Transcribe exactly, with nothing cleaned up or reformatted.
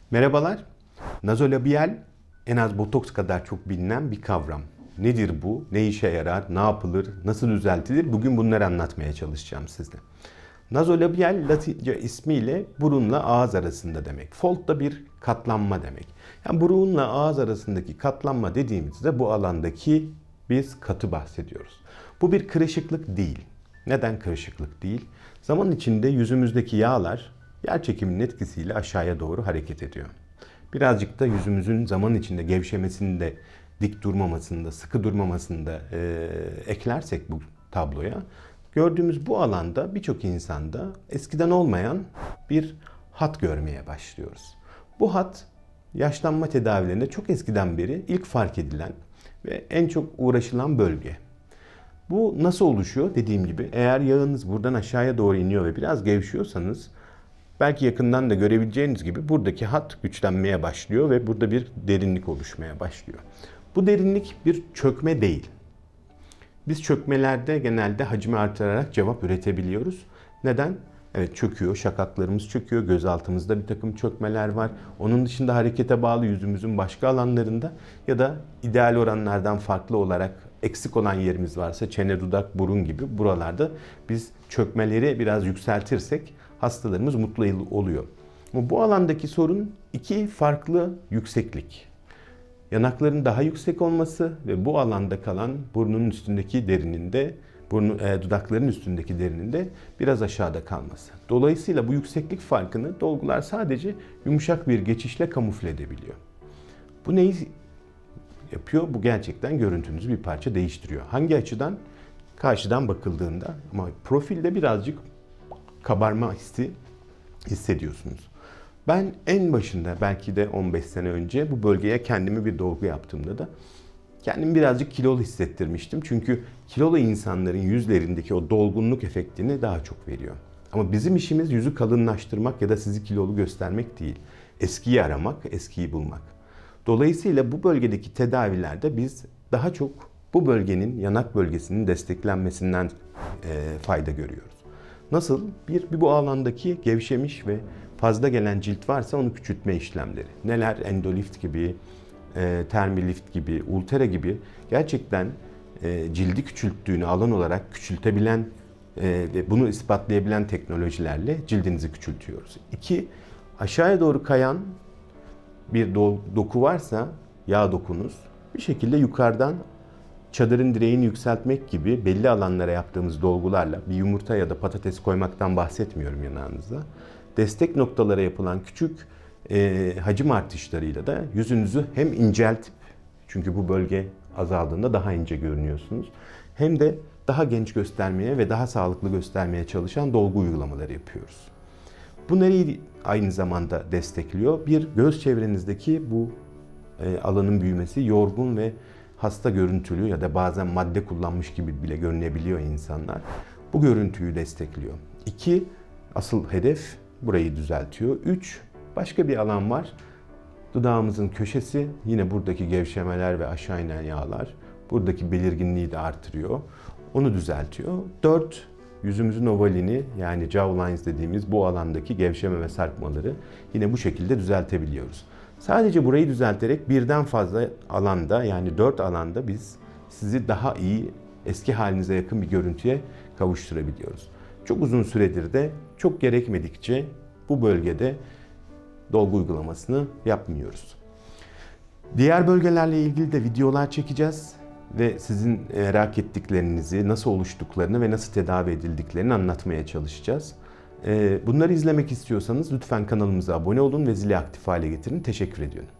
Merhabalar. Nazolabial en az botoks kadar çok bilinen bir kavram. Nedir bu? Ne işe yarar? Ne yapılır? Nasıl düzeltilir? Bugün bunları anlatmaya çalışacağım size. Nazolabial Latince ismiyle burunla ağız arasında demek. Fold da bir katlanma demek. Yani burunla ağız arasındaki katlanma dediğimizde bu alandaki biz katı bahsediyoruz. Bu bir kırışıklık değil. Neden kırışıklık değil? Zaman içinde yüzümüzdeki yağlar yer çekiminin etkisiyle aşağıya doğru hareket ediyor. Birazcık da yüzümüzün zaman içinde gevşemesinde, dik durmamasında, sıkı durmamasında e, eklersek bu tabloya, gördüğümüz bu alanda birçok insanda eskiden olmayan bir hat görmeye başlıyoruz. Bu hat yaşlanma tedavilerinde çok eskiden beri ilk fark edilen ve en çok uğraşılan bölge. Bu nasıl oluşuyor? Dediğim gibi eğer yağınız buradan aşağıya doğru iniyor ve biraz gevşiyorsanız belki yakından da görebileceğiniz gibi buradaki hat güçlenmeye başlıyor ve burada bir derinlik oluşmaya başlıyor. Bu derinlik bir çökme değil. Biz çökmelerde genelde hacmi artırarak cevap üretebiliyoruz. Neden? Evet, çöküyor, şakaklarımız çöküyor, gözaltımızda bir takım çökmeler var. Onun dışında harekete bağlı yüzümüzün başka alanlarında ya da ideal oranlardan farklı olarak eksik olan yerimiz varsa çene, dudak, burun gibi buralarda biz çökmeleri biraz yükseltirsek hastalarımız mutlu oluyor. Ama bu alandaki sorun iki farklı yükseklik. Yanakların daha yüksek olması ve bu alanda kalan burnunun üstündeki derininde, burnu, e, dudakların üstündeki derininde biraz aşağıda kalması. Dolayısıyla bu yükseklik farkını dolgular sadece yumuşak bir geçişle kamufle edebiliyor. Bu neyi yapıyor? Bu gerçekten görüntünüzü bir parça değiştiriyor. Hangi açıdan? Karşıdan bakıldığında, ama profilde birazcık kabarma hissi hissediyorsunuz. Ben en başında belki de on beş sene önce bu bölgeye kendimi bir dolgu yaptığımda da kendimi birazcık kilolu hissettirmiştim. Çünkü kilolu insanların yüzlerindeki o dolgunluk efektini daha çok veriyor. Ama bizim işimiz yüzü kalınlaştırmak ya da sizi kilolu göstermek değil. Eskiyi aramak, eskiyi bulmak. Dolayısıyla bu bölgedeki tedavilerde biz daha çok bu bölgenin, yanak bölgesinin desteklenmesinden e, fayda görüyoruz. Nasıl? Bir, bir bu alandaki gevşemiş ve fazla gelen cilt varsa onu küçültme işlemleri. Neler? Endolift gibi, e, termilift gibi, ultera gibi gerçekten e, cildi küçülttüğünü alan olarak küçültebilen e, ve bunu ispatlayabilen teknolojilerle cildinizi küçültüyoruz. İki, aşağıya doğru kayan bir do doku varsa, yağ dokunuz, bir şekilde yukarıdan çadırın direğini yükseltmek gibi belli alanlara yaptığımız dolgularla, bir yumurta ya da patates koymaktan bahsetmiyorum yanağınıza, destek noktalara yapılan küçük e, hacim artışlarıyla da yüzünüzü hem inceltip, çünkü bu bölge azaldığında daha ince görünüyorsunuz, hem de daha genç göstermeye ve daha sağlıklı göstermeye çalışan dolgu uygulamaları yapıyoruz. Bu nereyi aynı zamanda destekliyor? Bir, göz çevrenizdeki bu e, alanın büyümesi, yorgun ve hasta görüntülü ya da bazen madde kullanmış gibi bile görünebiliyor insanlar. Bu görüntüyü destekliyor. İki, asıl hedef burayı düzeltiyor. Üç, başka bir alan var. Dudağımızın köşesi, yine buradaki gevşemeler ve aşağı inen yağlar buradaki belirginliği de artırıyor. Onu düzeltiyor. Dört, yüzümüzün ovalini, yani jawlines dediğimiz bu alandaki gevşeme ve sarkmaları yine bu şekilde düzeltebiliyoruz. Sadece burayı düzelterek birden fazla alanda, yani dört alanda biz sizi daha iyi, eski halinize yakın bir görüntüye kavuşturabiliyoruz. Çok uzun süredir de çok gerekmedikçe bu bölgede dolgu uygulamasını yapmıyoruz. Diğer bölgelerle ilgili de videolar çekeceğiz ve sizin merak ettiklerinizi, nasıl oluştuklarını ve nasıl tedavi edildiklerini anlatmaya çalışacağız. Bunları izlemek istiyorsanız lütfen kanalımıza abone olun ve zili aktif hale getirin. Teşekkür ediyorum.